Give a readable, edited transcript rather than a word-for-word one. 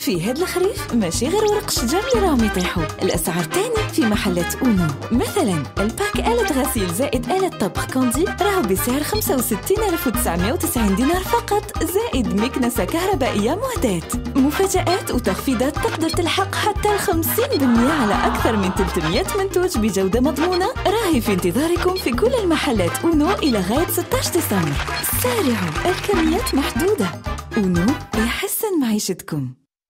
في هاد الخريف ماشي غير ورق الشجر اللي راهم يطيحوا، الأسعار تاني في محلات أونو. مثلا الباك آلة غسيل زائد آلة طبخ كوندي راهو بسعر 65990 دينار فقط، زائد مكنسة كهربائية مهداة. مفاجآت وتخفيضات تقدر تلحق حتى 50% على أكثر من 300 منتوج بجودة مضمونة، راهي في انتظاركم في كل المحلات أونو إلى غاية 16 ديسمبر. سارعوا، الكميات محدودة. أونو يحسن معيشتكم.